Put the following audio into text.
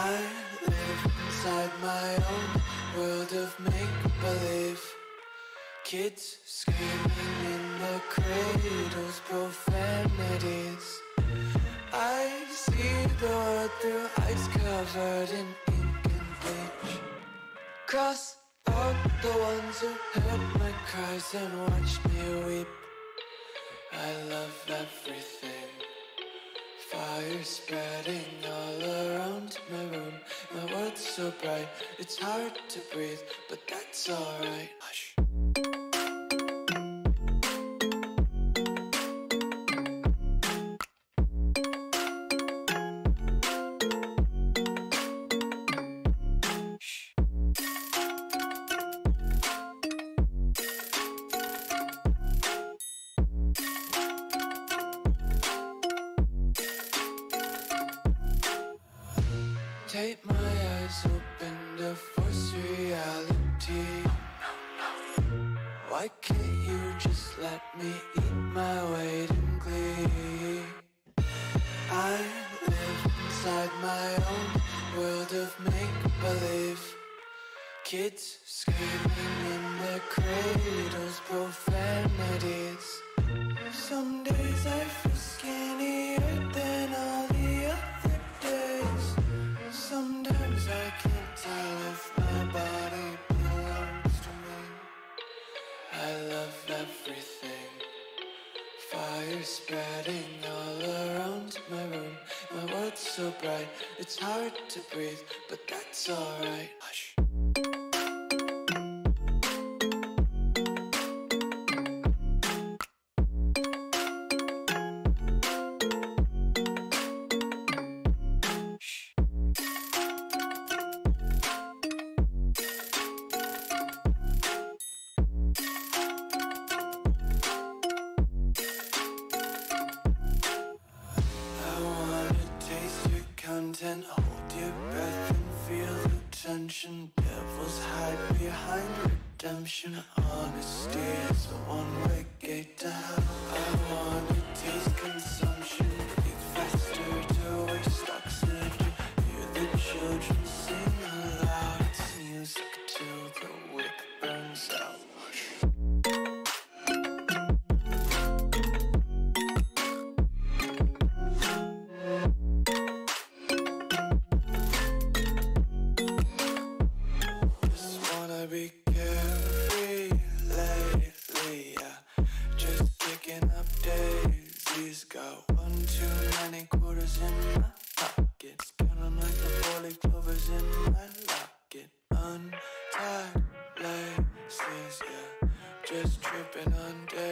I live inside my own world of make-believe. Kids screaming in the cradles, profanities. I see the world through ice covered in ink and bleach. Cross out the ones who heard my cries and watched me weep. I love everything. Fire spreading all around my room. My world's so bright, it's hard to breathe, but that's alright. Hush. Take my eyes open to force reality. Why can't you just let me eat my weight in glee? I live inside my own world of make-believe. Kids screaming in their cradles, profanities. Some days I feel skinnier than all the other days. Sometimes I can't tell if my body belongs to me. I love everything. Fire spreading all around my room. My world's so bright, it's hard to breathe, but that's alright. Hush. Content, hold your breath and feel the tension. Devils hide behind redemption. Honesty is a one-way gate to hell. I wanna taste consumption. Breathe faster to waste oxygen. Hear the children sing aloud. It's music till the wick burns out. Be carefree lately, yeah. Just picking up daisies. Got one too many quarters in my pockets. Count 'em like the 4-leaf clovers in my locket. Untied laces, yeah. Just tripping on daisies.